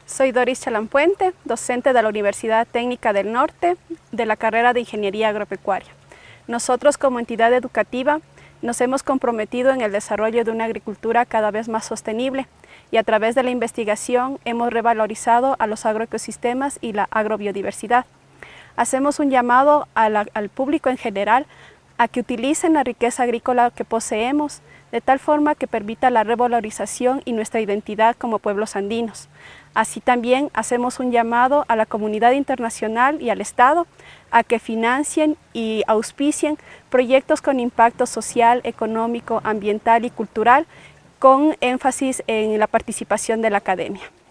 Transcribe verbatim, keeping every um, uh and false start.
Soy Doris Chalampuente, docente de la Universidad Técnica del Norte de la carrera de Ingeniería Agropecuaria. Nosotros como entidad educativa nos hemos comprometido en el desarrollo de una agricultura cada vez más sostenible y a través de la investigación hemos revalorizado a los agroecosistemas y la agrobiodiversidad. Hacemos un llamado a la, al público en general a que utilicen la riqueza agrícola que poseemos de tal forma que permita la revalorización y nuestra identidad como pueblos andinos. Así también hacemos un llamado a la comunidad internacional y al Estado a que financien y auspicien proyectos con impacto social, económico, ambiental y cultural con énfasis en la participación de la academia.